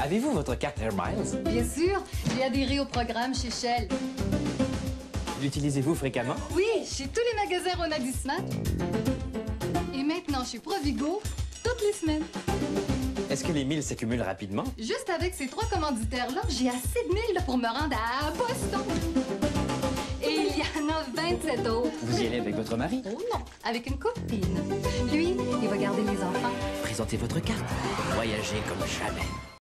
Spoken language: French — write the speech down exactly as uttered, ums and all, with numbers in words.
Avez-vous votre carte Air Miles? Bien sûr, j'ai adhéré au programme chez Shell. L'utilisez-vous fréquemment? Oui, chez tous les magasins Ronaldismat. Et maintenant chez Provigo, toutes les semaines. Est-ce que les milles s'accumulent rapidement? Juste avec ces trois commanditaires-là, j'ai assez de milles là, pour me rendre à Boston. Et il y en a vingt-sept autres. Vous y allez avec votre mari? Oh non, avec une copine. Lui, il va garder mes enfants. Présentez votre carte. Voyagez comme jamais.